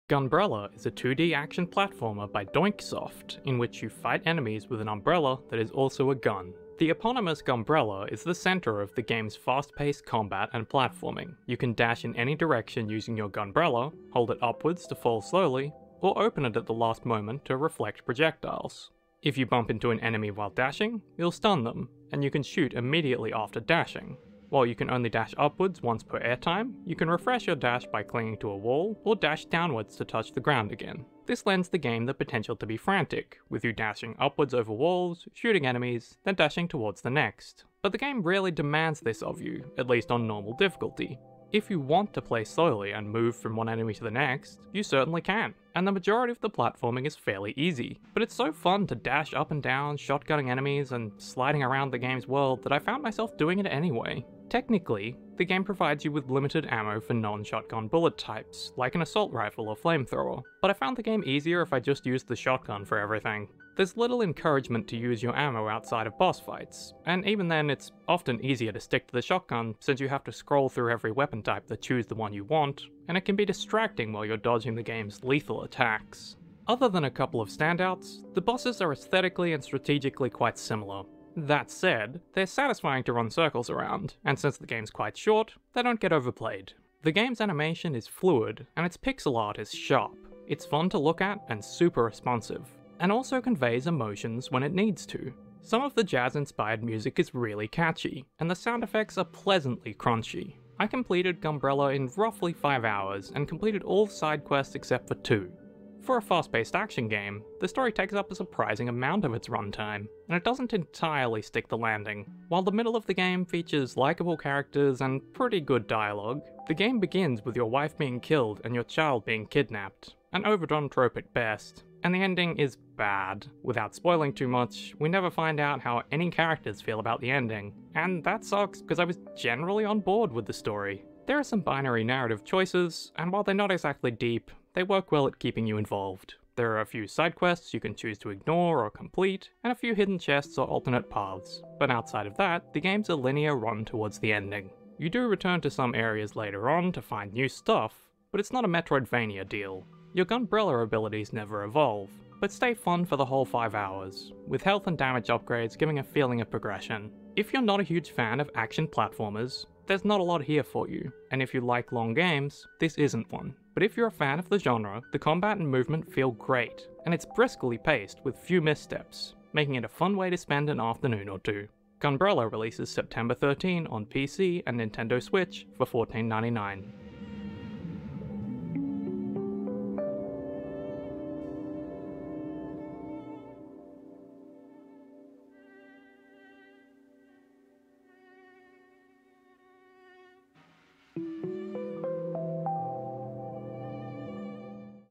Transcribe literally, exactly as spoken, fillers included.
Gunbrella is a two D action platformer by doinksoft, in which you fight enemies with an umbrella that is also a gun. The eponymous Gunbrella is the center of the game's fast-paced combat and platforming. You can dash in any direction using your Gunbrella, hold it upwards to fall slowly, or open it at the last moment to reflect projectiles. If you bump into an enemy while dashing, you'll stun them, and you can shoot immediately after dashing. While you can only dash upwards once per airtime, you can refresh your dash by clinging to a wall, or dash downwards to touch the ground again. This lends the game the potential to be frantic, with you dashing upwards over walls, shooting enemies, then dashing towards the next. But the game rarely demands this of you, at least on normal difficulty. If you want to play slowly and move from one enemy to the next, you certainly can, and the majority of the platforming is fairly easy. But it's so fun to dash up and down, shotgunning enemies, and sliding around the game's world that I found myself doing it anyway. Technically, the game provides you with limited ammo for non-shotgun bullet types, like an assault rifle or flamethrower, but I found the game easier if I just used the shotgun for everything. There's little encouragement to use your ammo outside of boss fights, and even then it's often easier to stick to the shotgun since you have to scroll through every weapon type to choose the one you want, and it can be distracting while you're dodging the game's lethal attacks. Other than a couple of standouts, the bosses are aesthetically and strategically quite similar. That said, they're satisfying to run circles around, and since the game's quite short, they don't get overplayed. The game's animation is fluid, and its pixel art is sharp. It's fun to look at and super responsive, and also conveys emotions when it needs to. Some of the jazz-inspired music is really catchy, and the sound effects are pleasantly crunchy. I completed Gunbrella in roughly five hours, and completed all side quests except for two. For a fast-paced action game, the story takes up a surprising amount of its runtime, and it doesn't entirely stick the landing. While the middle of the game features likeable characters and pretty good dialogue, the game begins with your wife being killed and your child being kidnapped, an overdone trope at best, and the ending is bad. Without spoiling too much, we never find out how any characters feel about the ending, and that sucks because I was generally on board with the story. There are some binary narrative choices, and while they're not exactly deep, they work well at keeping you involved. There are a few side quests you can choose to ignore or complete, and a few hidden chests or alternate paths, but outside of that, the game's a linear run towards the ending. You do return to some areas later on to find new stuff, but it's not a Metroidvania deal. Your Gunbrella abilities never evolve, but stay fun for the whole five hours, with health and damage upgrades giving a feeling of progression. If you're not a huge fan of action platformers, there's not a lot here for you, and if you like long games, this isn't one. But if you're a fan of the genre, the combat and movement feel great, and it's briskly paced with few missteps, making it a fun way to spend an afternoon or two. Gunbrella releases September thirteenth on P C and Nintendo Switch for fourteen ninety-nine.